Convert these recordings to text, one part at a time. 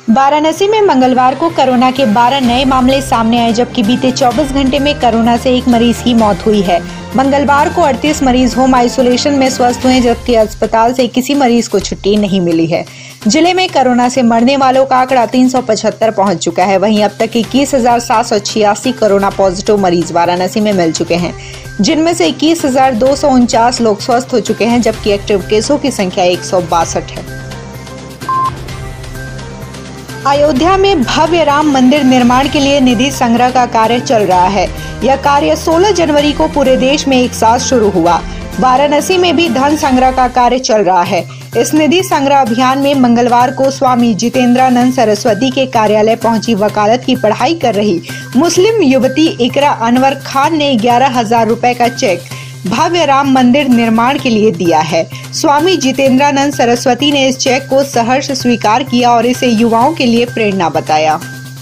वाराणसी में मंगलवार को कोरोना के 12 नए मामले सामने आए, जबकि बीते 24 घंटे में कोरोना से एक मरीज की मौत हुई है। मंगलवार को 38 मरीज होम आइसोलेशन में स्वस्थ हुए, जबकि अस्पताल से किसी मरीज को छुट्टी नहीं मिली है। जिले में कोरोना से मरने वालों का आंकड़ा 375 पहुंच चुका है। वहीं अब तक 21,786 कोरोना पॉजिटिव मरीज वाराणसी में मिल चुके हैं, जिनमें से 21,249 लोग स्वस्थ हो चुके हैं, जबकि एक्टिव केसों की संख्या 162 है। अयोध्या में भव्य राम मंदिर निर्माण के लिए निधि संग्रह का कार्य चल रहा है। यह कार्य 16 जनवरी को पूरे देश में एक साथ शुरू हुआ। वाराणसी में भी धन संग्रह का कार्य चल रहा है। इस निधि संग्रह अभियान में मंगलवार को स्वामी जितेंद्रानंद सरस्वती के कार्यालय पहुंची वकालत की पढ़ाई कर रही मुस्लिम युवती इकरा अनवर खान ने 11,000 रुपए का चेक भव्य राम मंदिर निर्माण के लिए दिया है। स्वामी जितेंद्रानंद सरस्वती ने इस चेक को सहर्ष स्वीकार किया और इसे युवाओं के लिए प्रेरणा बताया।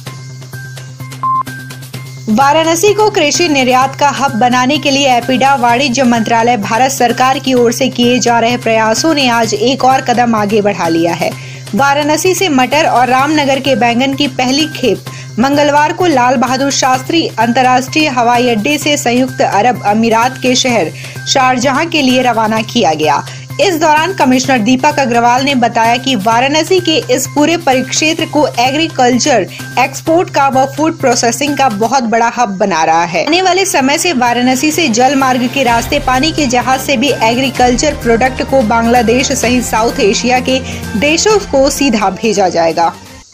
वाराणसी को कृषि निर्यात का हब बनाने के लिए एपिडा वाणिज्य मंत्रालय भारत सरकार की ओर से किए जा रहे प्रयासों ने आज एक और कदम आगे बढ़ा लिया है। वाराणसी से मटर और रामनगर के बैंगन की पहली खेप मंगलवार को लाल बहादुर शास्त्री अंतर्राष्ट्रीय हवाई अड्डे से संयुक्त अरब अमीरात के शहर शारजहां के लिए रवाना किया गया। इस दौरान कमिश्नर दीपक अग्रवाल ने बताया कि वाराणसी के इस पूरे परिक्षेत्र को एग्रीकल्चर एक्सपोर्ट का व फूड प्रोसेसिंग का बहुत बड़ा हब बना रहा है। आने वाले समय से वाराणसी से जल मार्ग के रास्ते पानी के जहाज से भी एग्रीकल्चर प्रोडक्ट को बांग्लादेश सहित साउथ एशिया के देशों को सीधा भेजा जाएगा।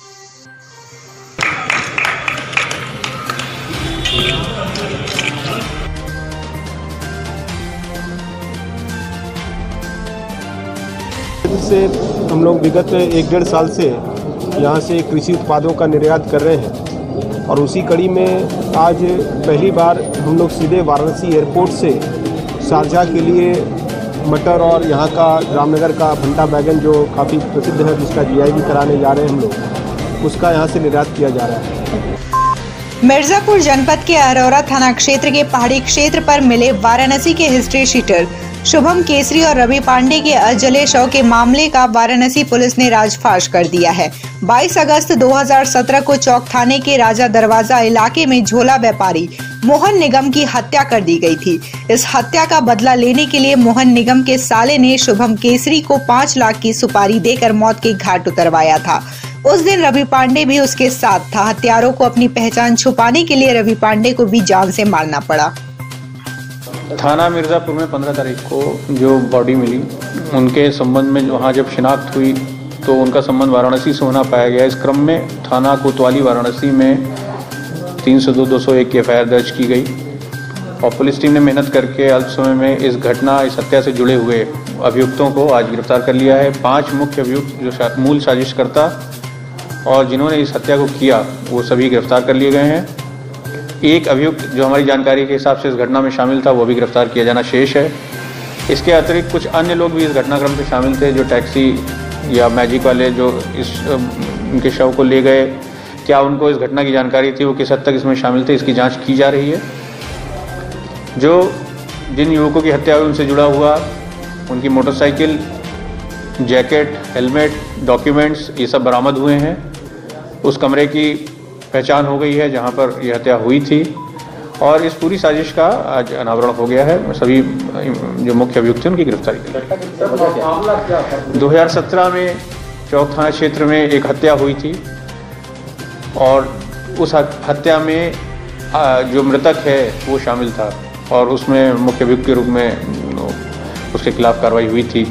से हम लोग विगत 1-1.5 साल से यहाँ से कृषि उत्पादों का निर्यात कर रहे हैं और उसी कड़ी में आज पहली बार हम लोग सीधे वाराणसी एयरपोर्ट से शारजाह के लिए मटर और यहाँ का रामनगर का भंटा बैगन जो काफ़ी प्रसिद्ध है, जिसका जीआई भी कराने जा रहे हैं हम लोग, उसका यहाँ से निर्यात किया जा रहा है। मिर्जापुर जनपद के अरोरा थाना क्षेत्र के पहाड़ी क्षेत्र पर मिले वाराणसी के हिस्ट्री शीटर शुभम केसरी और रवि पांडे के अजले शव के मामले का वाराणसी पुलिस ने राजफाश कर दिया है। 22 अगस्त 2017 को चौक थाने के राजा दरवाजा इलाके में झोला व्यापारी मोहन निगम की हत्या कर दी गई थी। इस हत्या का बदला लेने के लिए मोहन निगम के साले ने शुभम केसरी को 5 लाख की सुपारी देकर मौत के घाट उतरवाया था। उस दिन रवि पांडे भी उसके साथ था। हत्यारों को अपनी पहचान छुपाने के लिए रवि पांडे को भी जान से मारना पड़ा। थाना मिर्ज़ापुर में 15 तारीख को जो बॉडी मिली, उनके संबंध में वहाँ जब शिनाख्त हुई तो उनका संबंध वाराणसी से होना पाया गया। इस क्रम में थाना कोतवाली वाराणसी में 302-201 की एफआईआर दर्ज की गई और पुलिस टीम ने मेहनत करके अल्प समय में इस हत्या से जुड़े हुए अभियुक्तों को आज गिरफ्तार कर लिया है। 5 मुख्य अभियुक्त जो मूल साजिशकर्ता और जिन्होंने इस हत्या को किया वो सभी गिरफ्तार कर लिए गए हैं। एक अभियुक्त जो हमारी जानकारी के हिसाब से इस घटना में शामिल था वो भी गिरफ्तार किया जाना शेष है। इसके अतिरिक्त कुछ अन्य लोग भी इस घटनाक्रम से शामिल थे, जो टैक्सी या मैजिक वाले जो उनके शव को ले गए, क्या उनको इस घटना की जानकारी थी, वो किस हद तक इसमें शामिल थे, इसकी जांच की जा रही है। जिन युवकों की हत्या हुई उनसे जुड़ा हुआ उनकी मोटरसाइकिल, जैकेट, हेलमेट, डॉक्यूमेंट्स ये सब बरामद हुए हैं। उस कमरे की पहचान हो गई है जहां पर यह हत्या हुई थी और इस पूरी साजिश का आज अनावरण हो गया है। सभी जो मुख्य अभियुक्त हैं उनकी गिरफ्तारी की गई। 2017 में चौक थाना क्षेत्र में एक हत्या हुई थी और उस हत्या में जो मृतक है वो शामिल था और उसमें मुख्य अभियुक्त के रूप में उसके खिलाफ कार्रवाई हुई थी।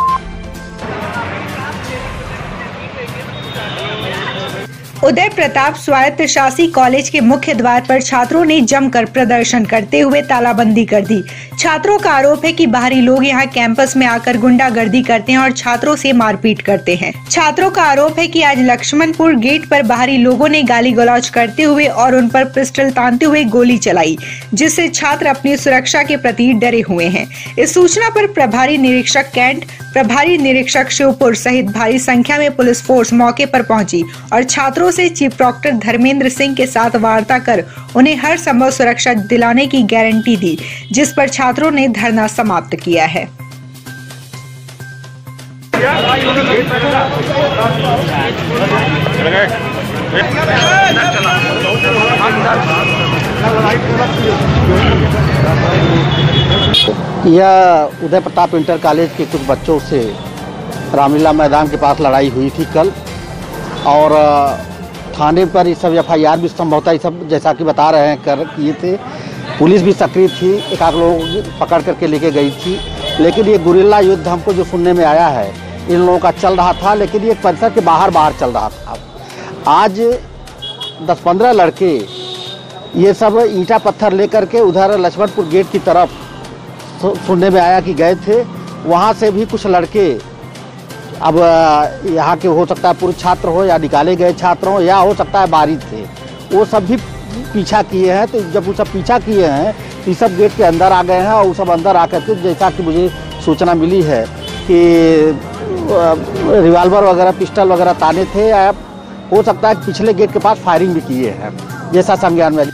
उदय प्रताप स्वायत्त शासी कॉलेज के मुख्य द्वार पर छात्रों ने जमकर प्रदर्शन करते हुए तालाबंदी कर दी। छात्रों का आरोप है कि बाहरी लोग यहां कैंपस में आकर गुंडागर्दी करते हैं और छात्रों से मारपीट करते हैं। छात्रों का आरोप है कि आज लक्ष्मणपुर गेट पर बाहरी लोगों ने गाली गलौज करते हुए और उन पर पिस्टल तानते हुए गोली चलाई, जिससे छात्र अपनी सुरक्षा के प्रति डरे हुए हैं। इस सूचना पर प्रभारी निरीक्षक कैंट, प्रभारी निरीक्षक शिवपुर सहित भारी संख्या में पुलिस फोर्स मौके पर पहुंची और छात्रों से चीफ डॉक्टर धर्मेंद्र सिंह के साथ वार्ता कर उन्हें हर संभव सुरक्षा दिलाने की गारंटी दी, जिस पर छात्रों ने धरना समाप्त किया है। यह उदय प्रताप इंटर कॉलेज के कुछ बच्चों से रामलीला मैदान के पास लड़ाई हुई थी कल, और थाने पर ये सब FIR भी संभवतः ये सब जैसा कि बता रहे हैं किए थे। पुलिस भी सक्रिय थी, एक आध लोग पकड़ करके लेके गई थी, लेकिन ये गुरिल्ला युद्ध हमको जो सुनने में आया है इन लोगों का चल रहा था, लेकिन ये परिसर के बाहर चल रहा था। आज 10-15 लड़के ये सब ईंटा पत्थर लेकर के उधर लक्ष्मणपुर गेट की तरफ सुनने में आया कि गए थे। वहाँ से भी कुछ लड़के, अब यहाँ के हो सकता है पूर्व छात्र हो या निकाले गए छात्र हो या हो सकता है बाहरी थे, वो सब भी पीछा किए हैं। तो जब वो सब पीछा किए हैं तो सब गेट के अंदर आ गए हैं, और वो सब अंदर आकर के जैसा कि मुझे सूचना मिली है कि रिवाल्वर वगैरह पिस्टल वगैरह ताने थे, या हो सकता है पिछले गेट के पास फायरिंग भी किए हैं, जैसा संज्ञान में।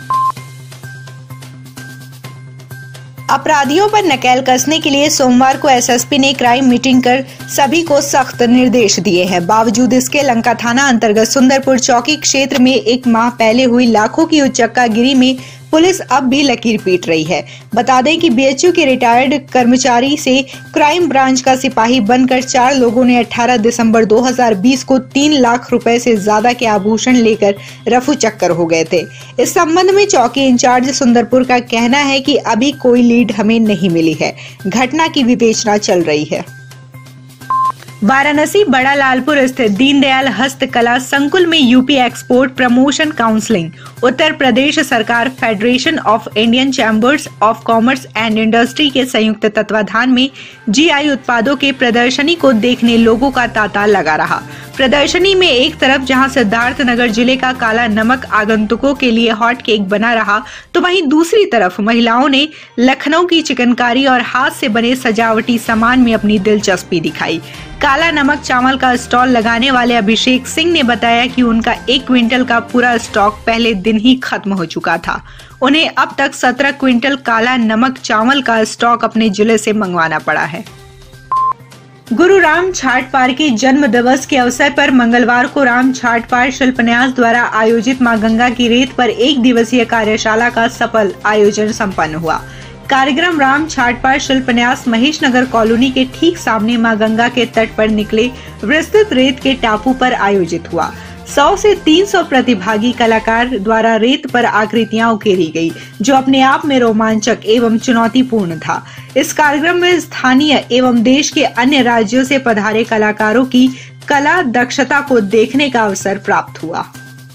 अपराधियों पर नकेल कसने के लिए सोमवार को SSP ने क्राइम मीटिंग कर सभी को सख्त निर्देश दिए हैं। बावजूद इसके लंका थाना अंतर्गत सुंदरपुर चौकी क्षेत्र में एक माह पहले हुई लाखों की उच्चक्का गिरी में पुलिस अब भी लकीर पीट रही है। बता दें कि BHU के रिटायर्ड कर्मचारी से क्राइम ब्रांच का सिपाही बनकर 4 लोगों ने 18 दिसंबर 2020 को 3 लाख रुपए से ज्यादा के आभूषण लेकर रफू चक्कर हो गए थे। इस संबंध में चौकी इंचार्ज सुंदरपुर का कहना है कि अभी कोई लीड हमें नहीं मिली है, घटना की विवेचना चल रही है। वाराणसी बड़ा लालपुर स्थित दीनदयाल हस्तकला संकुल में UP export promotion counselling, Uttar Pradesh सरकार, federation of Indian chambers of commerce and industry के संयुक्त तत्वाधान में GI उत्पादों के प्रदर्शनी को देखने लोगों का तांता लगा रहा। प्रदर्शनी में एक तरफ जहां सिद्धार्थनगर जिले का काला नमक आगंतुकों के लिए हॉट केक बना रहा, तो वहीं दूसरी तरफ महिलाओं ने लखनऊ की चिकनकारी और हाथ से बने सजावटी सामान में अपनी दिलचस्पी दिखाई। काला नमक चावल का स्टॉल लगाने वाले अभिषेक सिंह ने बताया कि उनका 1 क्विंटल का पूरा स्टॉक पहले दिन ही खत्म हो चुका था। उन्हें अब तक 17 क्विंटल काला नमक चावल का स्टॉक अपने जिले से मंगवाना पड़ा है। गुरु राम छाटपार के जन्म दिवस के अवसर पर मंगलवार को राम छाटपार शिल्पन्यास द्वारा आयोजित मां गंगा की रेत पर 1 दिवसीय कार्यशाला का सफल आयोजन संपन्न हुआ। कार्यक्रम राम छाटपार शिल्पन्यास महेश नगर कॉलोनी के ठीक सामने मां गंगा के तट पर निकले विस्तृत रेत के टापू पर आयोजित हुआ। 100 से 300 प्रतिभागी कलाकार द्वारा रेत पर आकृतियां उकेरी गई, जो अपने आप में रोमांचक एवं चुनौतीपूर्ण था। इस कार्यक्रम में स्थानीय एवं देश के अन्य राज्यों से पधारे कलाकारों की कला दक्षता को देखने का अवसर प्राप्त हुआ।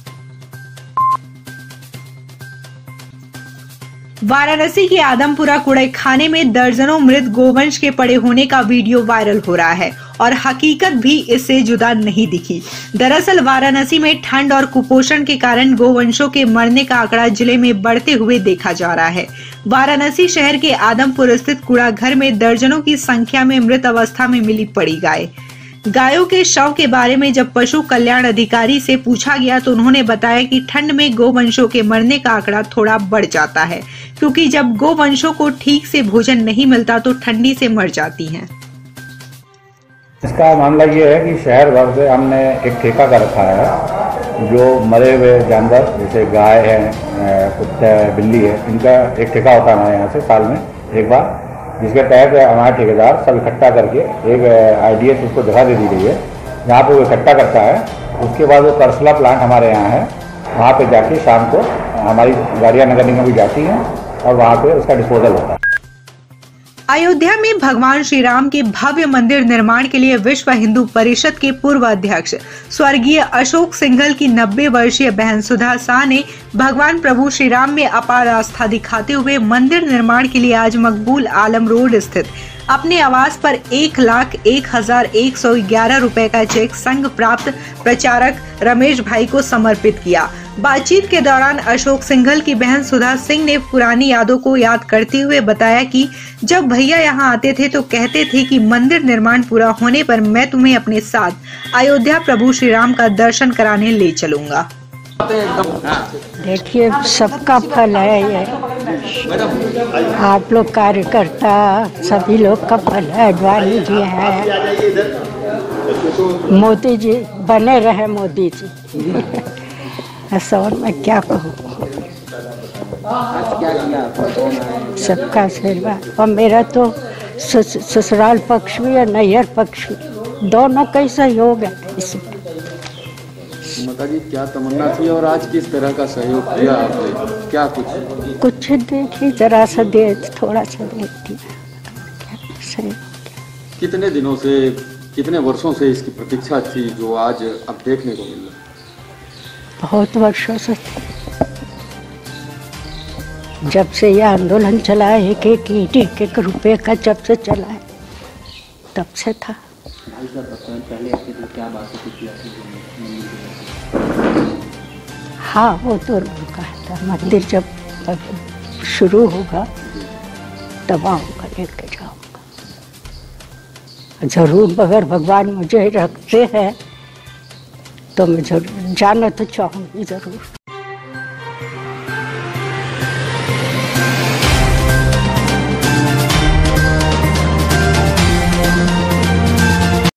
वाराणसी के आदमपुरा कूड़ेखाने में दर्जनों मृत गोवंश के पड़े होने का वीडियो वायरल हो रहा है, और हकीकत भी इससे जुदा नहीं दिखी। दरअसल वाराणसी में ठंड और कुपोषण के कारण गोवंशों के मरने का आंकड़ा जिले में बढ़ते हुए देखा जा रहा है। वाराणसी शहर के आदमपुर स्थित कूड़ाघर में दर्जनों की संख्या में मृत अवस्था में मिली पड़ी गायों के शव के बारे में जब पशु कल्याण अधिकारी से पूछा गया तो उन्होंने बताया कि ठंड में गोवंशों के मरने का आंकड़ा थोड़ा बढ़ जाता है, क्योंकि जब गोवंशों को ठीक से भोजन नहीं मिलता तो ठंडी से मर जाती हैं। इसका मामला ये है कि शहर भर से हमने एक ठेका कर रखा है, जो मरे हुए जानवर जैसे गाय है, कुत्ता है, बिल्ली है, इनका एक ठेका होता है हमारे यहाँ से साल में एक बार, जिसके तहत हमारा ठेकेदार सब इकट्ठा करके एक IDS उसको जगह दे दी गई है, जहाँ पे वो इकट्ठा करता है। उसके बाद वो करसला प्लांट हमारे यहाँ है, वहाँ पे जाके शाम को हमारी गाड़ियाँ नगर निगम भी जाती हैं और वहाँ पे उसका डिस्पोजल होता है। अयोध्या में भगवान श्री राम के भव्य मंदिर निर्माण के लिए विश्व हिंदू परिषद के पूर्व अध्यक्ष स्वर्गीय अशोक सिंघल की 90 वर्षीय बहन सुधा शाह ने भगवान प्रभु श्री राम में अपार आस्था दिखाते हुए मंदिर निर्माण के लिए आज मकबूल आलम रोड स्थित अपने आवास पर 1,01,111 रुपए का चेक संघ प्राप्त प्रचारक रमेश भाई को समर्पित किया। बातचीत के दौरान अशोक सिंघल की बहन सुधा सिंह ने पुरानी यादों को याद करते हुए बताया कि जब भैया यहाँ आते थे तो कहते थे कि मंदिर निर्माण पूरा होने पर मैं तुम्हें अपने साथ अयोध्या प्रभु श्री राम का दर्शन कराने ले चलूंगा। देखिए, सबका फल है ये, आप लोग कार्यकर्ता सभी लोग का फल है। अडवाणी जी है, मोदी जी बने रहे, मोदी जी। ऐसा और मैं क्या कहूँ। सबका आशीर्वाद। और मेरा तो ससुराल पक्ष भी और नैहर पक्ष भी, दोनों का सहयोग है इसमें। माता जी क्या तमन्ना थी और आज किस तरह का सहयोग किया आपने? क्या कुछ देखी, जरा सा दे, थोड़ा सा दे दिया। कितने दिनों से, कितने वर्षों से इसकी प्रतीक्षा थी जो आज अब देखने को मिल रहा? बहुत वर्षों से। जब से यह आंदोलन चला है, एक रुपए का जब से चला है तब से था। पहले क्या बात थी? हाँ, वो तो रुका था। मंदिर जब शुरू होगा तब आऊँगा, लेके जाऊँगा जरूर। मगर भगवान मुझे रखते हैं तो मैं जरूर जाना तो चाहूँगी जरूर।